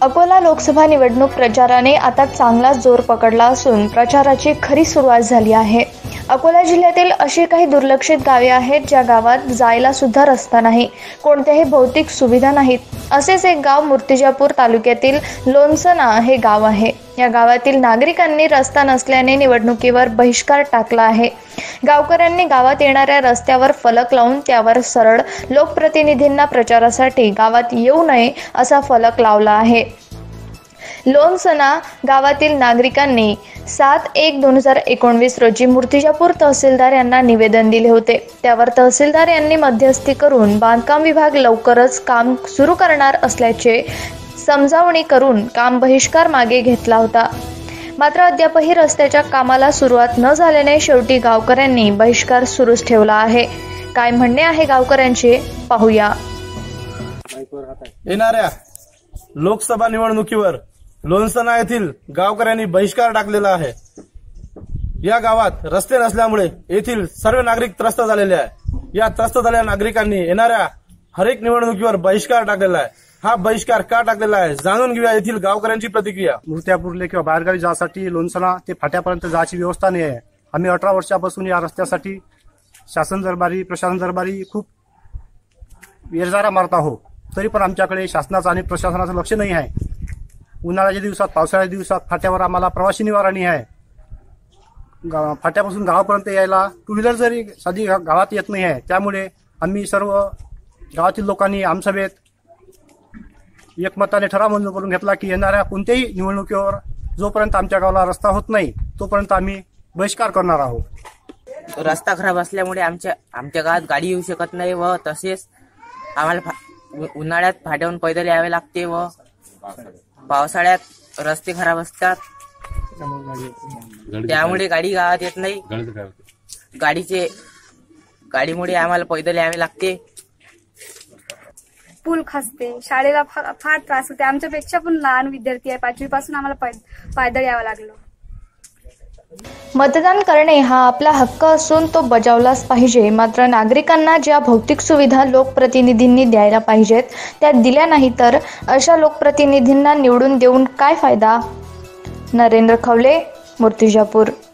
अकोला लोकसभा निवडणूक प्रचाराने आता चांगला जोर पकडला असून प्रचाराची खरी सुरुवात झाली आहे। अकोला जिल्ह्यातील अशी काही दुर्लक्षित गावे आहेत ज्या गावात जायला सुद्धा रस्ता नाही, कोणत्याही भौतिक सुविधा नाहीत। असेच एक गाव मूर्तिजापूर तालुक्यातील लोणसना हे गाव आहे। या गावातील नागरिकांनी रस्ता नसल्याने निवडणुकीवर बहिष्कार टाकला आहे। गावकऱ्यांनी गावात येणाऱ्या रस्त्यावर फलक लावून त्यावर सरळ लोकप्रतिनिधींना प्रचारासाठी गावात येऊ नये असा फलक लावला आहे। लोणसना गावातील नागरिकांनी 7/1/2019 रोजी मूर्तिजापूर तहसीलदार यांना निवेदन दिले होते। त्यावर तहसीलदार यांनी मध्यस्थी करून बांधकाम विभाग लवकरच काम सुरू करणार असल्याचे समजावणी करून काम बहिष्कार मागे घेतला होता। मात्र अद्यापही रस्त्याच्या कामाला सुरुवात न झाल्याने शेवटी गावकऱ्यांनी बहिष्कार सुरूच ठेवला आहे। काय म्हणणे आहे गावकऱ्यांचे पाहूया। येणाऱ्या लोकसभा निवडणुकीवर लोणसना येथील गावकऱ्यांनी बहिष्कार टाकलेला आहे। या गावात रस्ते नसल्यामुळे येथील सर्व नागरिक त्रस्त झालेले आहे। या त्रस्त झालेल्या नागरिकांनी येणाऱ्या हरेक निवडणुकीवर बहिष्कार टाकलेला आहे। हा बहिष्कार का टाकलेला आहे जाणून घेऊया येथील गावकऱ्यांची प्रतिक्रिया। मूर्तिजापूरले किंवा बाहेरगावी जाण्यासाठी लोणसना ते फाट्यापर्यंत जायची व्यवस्था नाही आहे। आम्ही 18 वर्षापासून या रस्त्यासाठी शासन दरबारी प्रशासन दरबारी खूप येरजारा मारत आहोत, तरी पण आमच्याकडे शासनाचं आणि प्रशासनाचं लक्ष नाही आहे। उन्हाळ्याच्या दिवसात पावसाळ्याच्या दिवसात फाट्यावर आम्हाला प्रवासी निवारा नाही आहे। फाट्यापासून गावापर्यंत यायला टू व्हीलर जरी साधी गावात येत नाही आहे। त्यामुळे आम्ही सर्व गावातील लोकांनी आमसभेत एकमताने ठराव मंजूर करून घेतला की येणाऱ्या कोणत्याही निवडणुकीवर जोपर्यंत आमच्या गावाला रस्ता होत नाही तोपर्यंत आम्ही बहिष्कार करणार आहोत। रस्ता खराब असल्यामुळे आमच्या गावात गाडी येऊ शकत नाही व तसेच आम्हाला उन्हाळ्यात फाट्यावरून पैदल यावे लागते व पावसाळ्यात रस्ते खराब असतात, त्यामुळे गाडी गावात येत नाही। गाडीमुळे आम्हाला पैदल यावे लागते। पूल खचते, शाळेला फार त्रास होते। आमच्यापेक्षा पण लहान विद्यार्थी आहे, 5वी पासून आम्हाला पायदळ यावं लागलं। मतदान करणे हा आपला हक्क असून तो बजावलाच पाहिजे। मात्र नागरिकांना ज्या भौतिक सुविधा लोकप्रतिनिधींनी द्यायला पाहिजेत त्या दिल्या नाही तर अशा लोकप्रतिनिधींना निवडून देऊन काय फायदा। नरेंद्र खवले, मूर्तिजापूर।